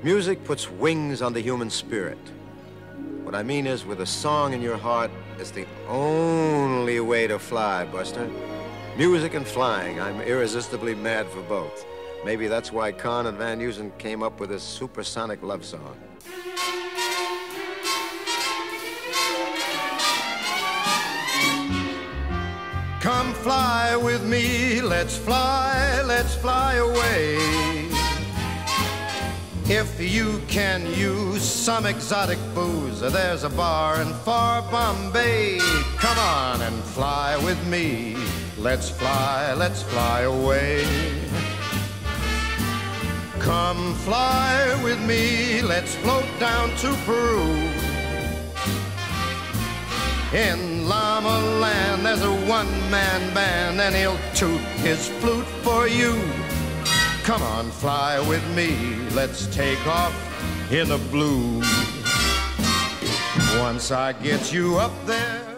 Music puts wings on the human spirit. What I mean is, with a song in your heart, it's the only way to fly, Buster. Music and flying, I'm irresistibly mad for both. Maybe that's why Kahn and Van Heusen came up with this supersonic love song. Come fly with me, let's fly away. If you can use some exotic booze, there's a bar in far Bombay. Come on and fly with me, let's fly away. Come fly with me, let's float down to Peru. In Llama Land, there's a one-man band, and he'll toot his flute for you. Come on, fly with me, let's take off in the blue. Once I get you up there,